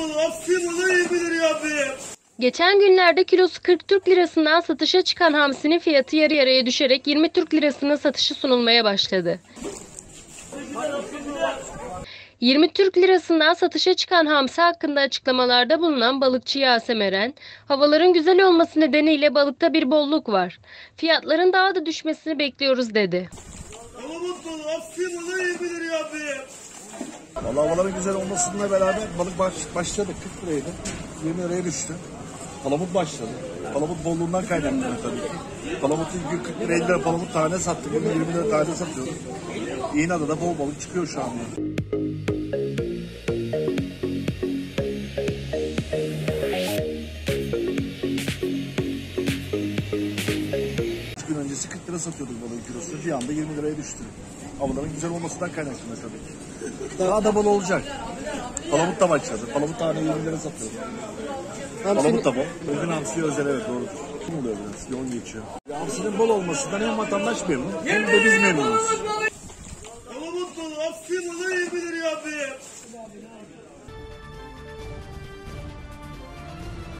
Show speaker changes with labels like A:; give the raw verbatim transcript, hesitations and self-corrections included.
A: balığı, Asya balığı yirmi liraya abi.
B: Geçen günlerde kilosu kırk Türk lirasından satışa çıkan hamsinin fiyatı yarı yarıya düşerek yirmi Türk lirasına satışı sunulmaya başladı. yirmi Türk lirasından satışa çıkan hamsi hakkında açıklamalarda bulunan balıkçı Yasemin Eren, havaların güzel olması nedeniyle balıkta bir bolluk var. Fiyatların daha da düşmesini bekliyoruz dedi.
A: Palamut balığı, Asya balığı yirmi liraya abi.
C: Vallahi havaların güzel olmasıyla beraber balık baş, başladı kırk liraydı. yirmi liraya düştü. Palamut başladı. Palamut bolluğundan kaynaklanıyor tabii ki. Palamut ilk gün kırk lira elli lira palamut tane sattık. Bugün yirmi lira tane satıyoruz. İğneada'da bol balık çıkıyor şu anda. üç gün öncesi kırk lira satıyorduk balığın kilosu. Bir anda yirmi liraya düştü. Havaların güzel olmasından kaynaklanıyor tabii ki. Daha da bol olacak. Palamut da başladı. Palamut tane yirmi lira satıyoruz. Palamut da bol. Bugün hamsiye özel, evet doğrudur. Ne oluyor biraz? Yoğun geçiyor. Hamsinin bol olmasından hem vatandaş memnun hem de biz memnunuz.
A: Palamut balığı, Asya balığı yirmi liraya abi.